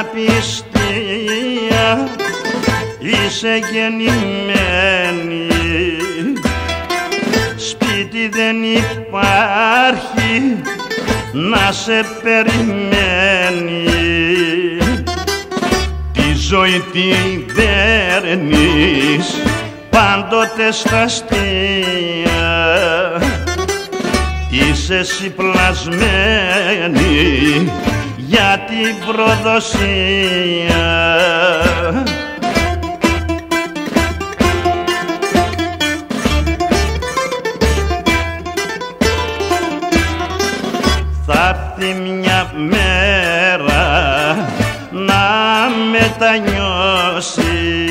απιστία είσαι γεννημένη, σπίτι δεν υπάρχει να σε περιμένει, τη ζωή την παίρνεις πάντοτε στα αστεία, είσαι εσύ πλασμένη για την προδοσία. Θα έρθει μια μέρα να μετανιώσεις,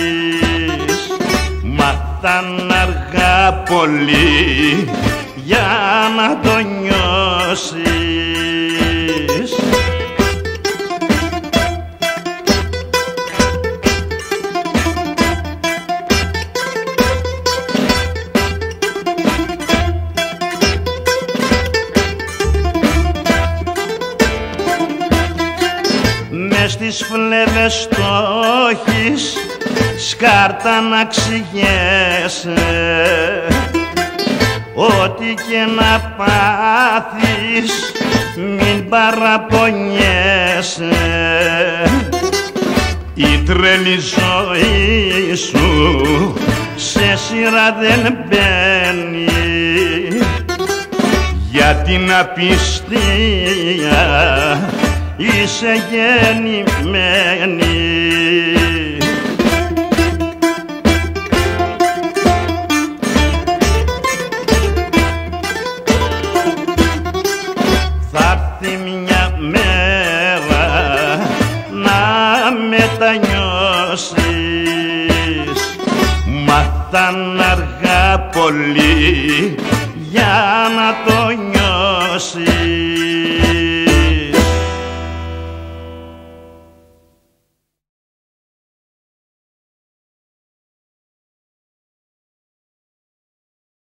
μα θα είναι αργά πολύ για να το νιώσεις. Μες στις φλέβες το έχεις σκάρτα να ξηγέσαι, ό,τι και να πάθεις μην παραπονιέσαι, η τρελή ζωή σου σε σειρά δεν μπαίνει, για την απιστία είσαι γεννημένη. Θα έρθει μια μέρα να μετανιώσεις, μα θα είναι αργά πολύ για να το νιώσεις.